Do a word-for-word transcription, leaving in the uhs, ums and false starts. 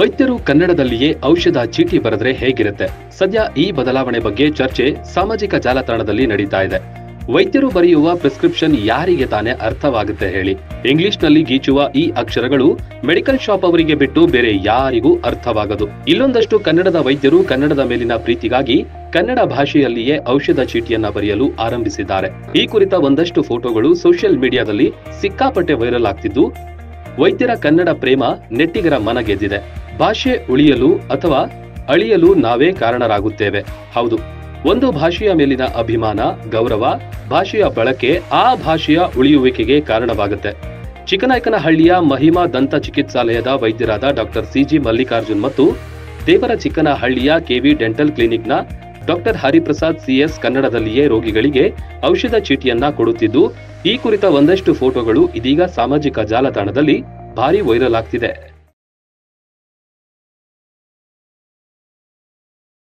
ವೈದ್ಯರು ಕನ್ನಡದಲ್ಲಿಯೇ ಔಷಧ ಚೀಟಿ ಬರೆದ್ರೆ ಹೇಗಿರುತ್ತೆ? ಸದ್ಯ ಈ ಬದಲಾವಣೆ ಬಗ್ಗೆ ಚರ್ಚೆ ಸಾಮಾಜಿಕ ಜಾಲತಾಣದಲ್ಲಿ ನಡೀತಾ ಇದೆ. ವೈದ್ಯರು ಬರೆಯುವ ಪ್ರಿಸ್ಕ್ರಿಪ್ಷನ್ ಯಾರಿಗೆ ತಾನೇ ಅರ್ಥವಾಗುತ್ತೆ ಹೇಳಿ? ಇಂಗ್ಲಿಷ್ ನಲ್ಲಿ ಗೀಚುವ ಈ ಅಕ್ಷರಗಳು ಮೆಡಿಕಲ್ ಶಾಪ್ ಅವರಿಗೆ ಬಿಟ್ಟು ಬೇರೆ ಯಾರಿಗೂ ಅರ್ಥವಾಗದು. ಇಲ್ಲೊಂದಷ್ಟು ಕನ್ನಡದ ವೈದ್ಯರು ಕನ್ನಡದ ಮೇಲಿನ ಪ್ರೀತಿಗಾಗಿ ಕನ್ನಡ ಭಾಷೆಯಲ್ಲಿಯೇ ಔಷಧ ಚೀಟಿಯನ್ನ ಬರೆಯಲು ಆರಂಭಿಸಿದ್ದಾರೆ. ಈ ಕುರಿತ ಒಂದಷ್ಟು ಫೋಟೋಗಳು ಸೋಷಿಯಲ್ ಮೀಡಿಯಾದಲ್ಲಿ ಸಿಕ್ಕಾಪಟ್ಟೆ ವೈರಲ್ ಆಗ್ತಿದ್ದು, ವೈದ್ಯರ ಕನ್ನಡ ಪ್ರೇಮ ನೆಟ್ಟಿಗರ ಮನ ಗೆದ್ದಿದೆ. ಭಾಷೆ ಉಳಿಯಲು ಅಥವಾ ಅಳಿಯಲು ನಾವೇ ಕಾರಣರಾಗುತ್ತೇವೆ. ಹೌದು, ಒಂದು ಭಾಷೆಯ ಮೇಲಿನ ಅಭಿಮಾನ, ಗೌರವ, ಭಾಷೆಯ ಬಳಕೆ ಆ ಭಾಷೆಯ ಉಳಿಯುವಿಕೆಗೆ ಕಾರಣವಾಗುತ್ತೆ. ಚಿಕ್ಕನಾಯಕನಹಳ್ಳಿಯ ಮಹಿಮಾ ದಂತ ಚಿಕಿತ್ಸಾಲಯದ ವೈದ್ಯರಾದ ಡಾಕ್ಟರ್ ಸಿಜಿ ಮಲ್ಲಿಕಾರ್ಜುನ್ ಮತ್ತು ದೇವರ ಚಿಕ್ಕನಹಳ್ಳಿಯ ಕೆವಿ ಡೆಂಟಲ್ ಕ್ಲಿನಿಕ್ನ ಡಾಕ್ಟರ್ ಹರಿಪ್ರಸಾದ್ ಸಿಎಸ್ ಕನ್ನಡದಲ್ಲಿಯೇ ರೋಗಿಗಳಿಗೆ ಔಷಧ ಚೀಟಿಯನ್ನ ಕೊಡುತ್ತಿದ್ದು, ಈ ಕುರಿತ ಒಂದಷ್ಟು ಫೋಟೋಗಳು ಇದೀಗ ಸಾಮಾಜಿಕ ಜಾಲತಾಣದಲ್ಲಿ ಭಾರಿ ವೈರಲ್ ಆಗ್ತಿದೆ.